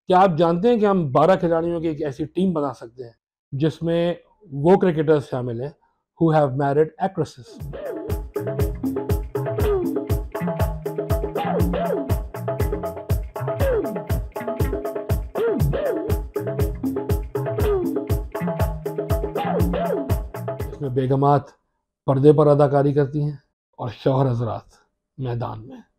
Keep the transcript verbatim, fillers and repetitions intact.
क्या आप जानते हैं कि हम बारह खिलाड़ियों की एक ऐसी टीम बना सकते हैं जिसमें वो क्रिकेटर्स शामिल हैं who have married actresses? इसमें बेगमात पर्दे पर अदाकारी करती हैं और शौहर हजरात मैदान में।